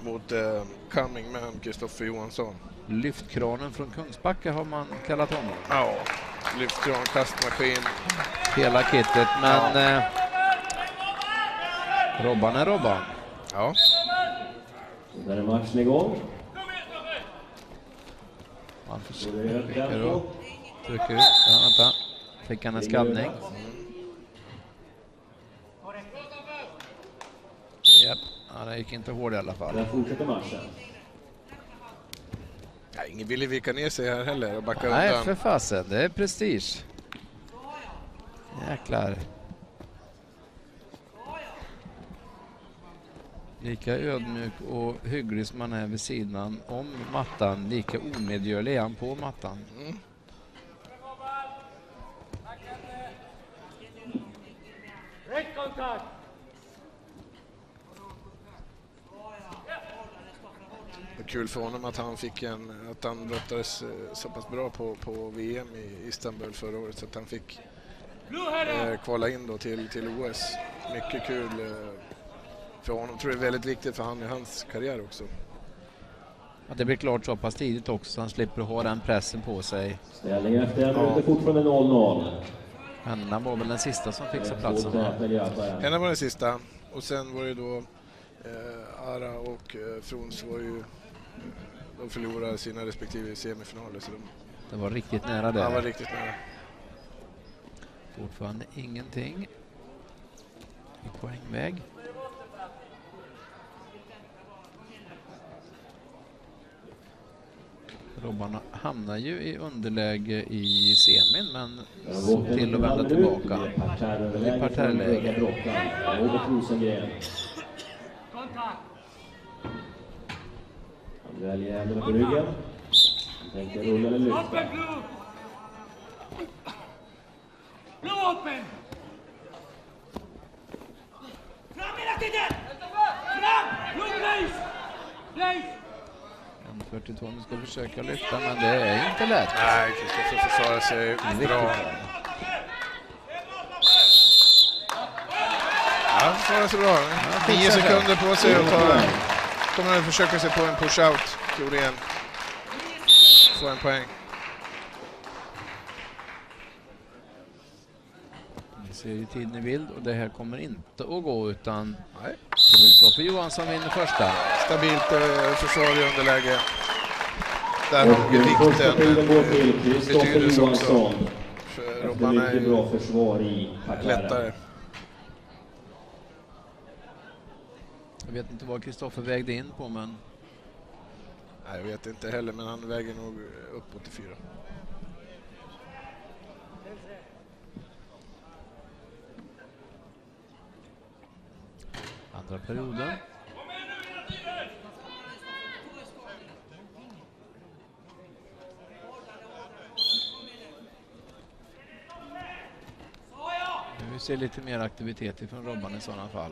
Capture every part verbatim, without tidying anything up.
mot eh, Coming Man, Kristoffer Johansson. Lyftkranen från Kungsbacka har man kallat honom. Ja, lyftkran, kastmaskin. Hela kittet, men ja. eh, Robban är Robban. Ja. Där är matchen igång. Man försöker och trycker ut. Ja, vänta. Fick han en skallning. Japp, ja, det gick inte hård i alla fall. Där fortsätter matchen. Ja, ingen ville vika ner sig här heller och backa Nej, undan. för fasen. Det är prestige. Jäklar. Lika ödmjuk och hygglig som man är vid sidan om mattan, lika omedgörlig är han på mattan. Mm. Kul för honom att han fick en, att han brottades så pass bra på, på V M i Istanbul förra året, så att han fick eh, kvala in då till, till O S. Mycket kul eh, för honom. Jag tror det är väldigt viktigt för han i hans karriär också. Ja, det blir klart så pass tidigt också så han slipper ha den pressen på sig. Ställningen efter en minut är fortfarande noll noll. Henna var väl den sista som fixade platsen. Henna var den sista. Och sen var det då eh, Ara och eh, Frons var ju, de förlorade sina respektive semifinaler. Så de, det var riktigt nära det. Ja, var riktigt nära. Fortfarande ingenting. I poängväg. Robban hamnar ju i underläge i semin, men såg till att vända tillbaka. I parterrläge. Robert Rosengren. Han väljer händerna på ryggen. Han tänker rulla eller lyfta. Fram hela tiden! Fram! Look, please! Please! fyrtiotvå nu ska försöka lyfta, men det är inte lätt. Nej, Kristoffer försvarar sig bra. Ja, försvarar sig bra. Nio sekunder på sig och ta, kommer han försöka sig på en push-out. Gjorde igen. Få en poäng. Vi ser ju tiden i bild och det här kommer inte att gå, utan nej. Kristoffer Johansson vinner första. Stabilt eh, försvar i underläge. Där har vi vikten betydelse också. För Robban är bra försvar i lättare. Jag vet inte vad Kristoffer vägde in på, men... Nej, jag vet inte heller, men han väger nog upp åttiofyra. Andra perioden. Vi ser lite mer aktivitet från Robban i sådana fall.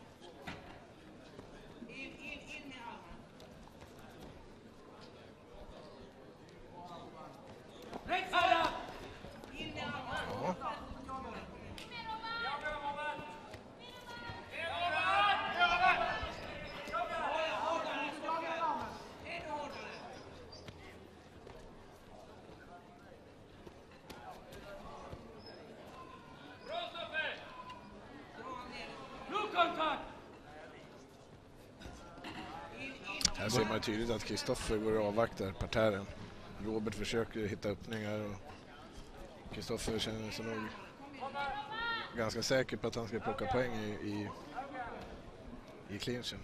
Här ser man tydligt att Kristoffer går och avvaktar parterren. Robert försöker hitta öppningar och Kristoffer känner sig nog ganska säker på att han ska plocka poäng i, i, i clinchen.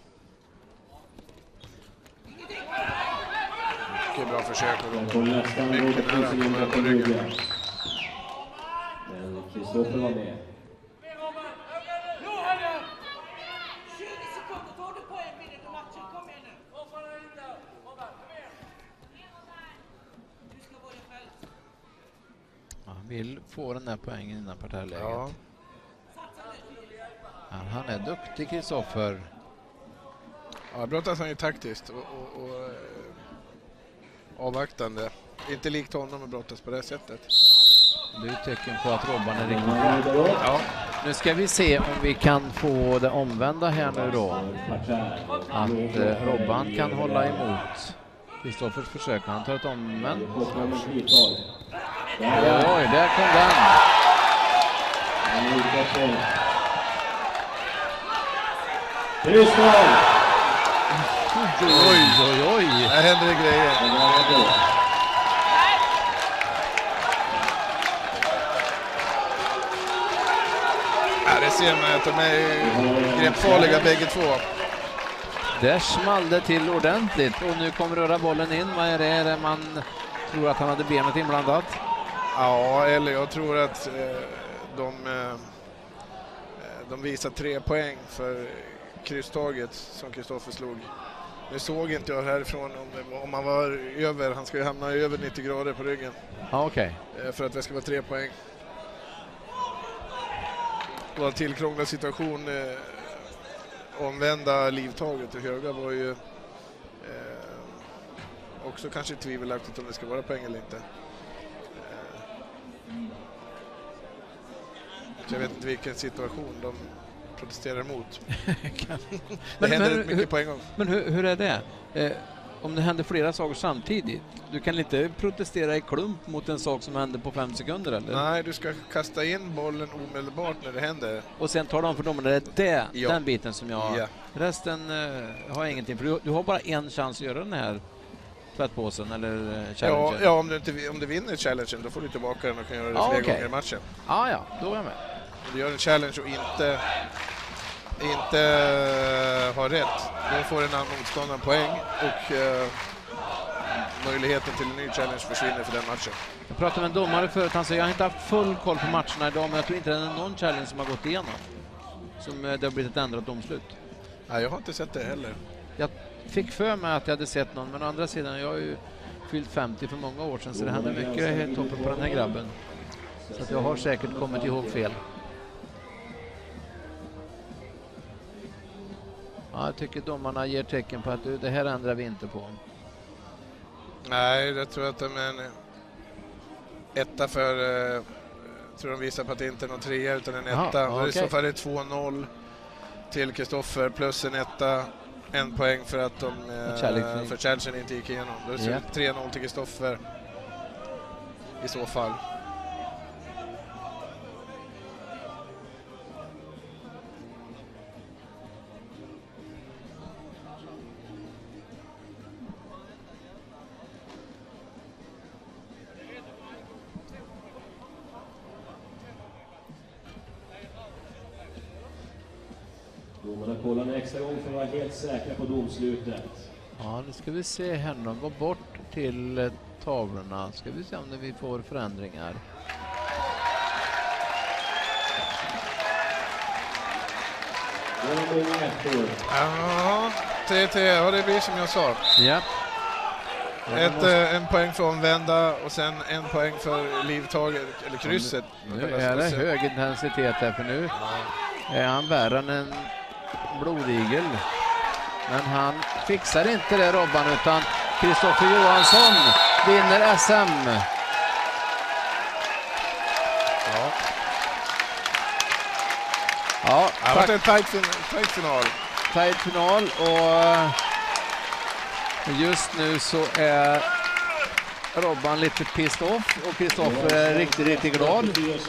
Mycket bra försök och Robert. Mycket nära att komma på ryggen. Kristoffer var med. Han vill få den här poängen innan parterrläget. Ja. Han, han är duktig, Kristoffer. Ja, brottas han ju taktiskt och, och, och eh, avvaktande. Inte likt honom att brottas på det sättet. Det är ett tecken på att Robban är riktigt bra. Ja. Nu ska vi se om vi kan få det omvända här nu då. Att eh, Robban kan hålla emot Kristoffers försök. Han tar ett omvänt. Oj, där kom den. Oj, oj, oj. Här händer det grejer. Ja, det ser man att de är greppfarliga bägge två. Där small det till ordentligt och nu kommer röra bollen in. Vad är det? Är det man tror att han hade benet inblandat? Ja, eller jag tror att eh, de, eh, de visar tre poäng för krysstaget som Kristoffer slog. Nu såg inte jag härifrån om, det, om han var över. Han ska ju hamna över nittio grader på ryggen. Ja, okej. Okay. För att det ska vara tre poäng. Det var en tillkrånglad situation. Eh, omvända livtaget till höga var ju eh, också kanske tvivelaktigt om det ska vara poäng eller inte. Eh, jag vet inte vilken situation de protesterar emot. det men, händer men, mycket hur, på en gång. Men hur, hur är det? Eh, om det händer flera saker samtidigt, du kan inte protestera i klump mot en sak som händer på fem sekunder eller? Nej, du ska kasta in bollen omedelbart när det händer. Och sen tar de för domarna, det är det, ja. den biten som jag... Ja. Resten eh, har jag ingenting, för du, du har bara en chans att göra den här tvättpåsen eller eh, challengen. Ja, ja om, du inte, om du vinner challengen då får du tillbaka den och kan göra det ah, fler okay. gånger i matchen. Ah, ja, då är jag med. Om du gör en challenge och inte, inte har rätt, då får en annan motståndare poäng och eh, möjligheten till en ny challenge försvinner för den matchen. Jag pratade med en domare förut, han sa jag har inte haft full koll på matcherna idag, men jag tror inte det är någon challenge som har gått igenom. Som eh, det har blivit ett ändrat domslut. Ja, jag har inte sett det heller. Jag fick för mig att jag hade sett någon, men å andra sidan, jag har ju fyllt femtio för många år sedan, så det händer mycket helt toppen på den här grabben. Så att jag har säkert kommit ihåg fel. Ja, jag tycker domarna ger tecken på att det här ändrar vi inte på. Nej, jag tror att de är en etta för... Jag tror de visar på att det inte är någon trea utan en etta. Aha, okay. I så fall är det två noll till Kristoffer plus en etta. En poäng för att de eh, för challengen inte gick igenom. Då är det yeah. tre noll till Kristoffer i så fall. Domarna kollar en extra gång för att vara helt säkra på domslutet. Ja, nu ska vi se här. De går bort till tavlorna. Ska vi se om vi får förändringar. Ja, tre tre. Ja, det blir som jag sa. Ja. Ett, måste... En poäng för omvända och sen en poäng för livtaget, eller krysset. Nu är det hög intensitet här, för nu är han värre än en blodigel. Men han fixar inte det, Robban, utan Kristoffer Johansson vinner S M. Ja. Ja, det var en tight, tight final. Tight final, och just nu så är Robban lite pissed off och Kristoffer är riktigt, riktigt glad.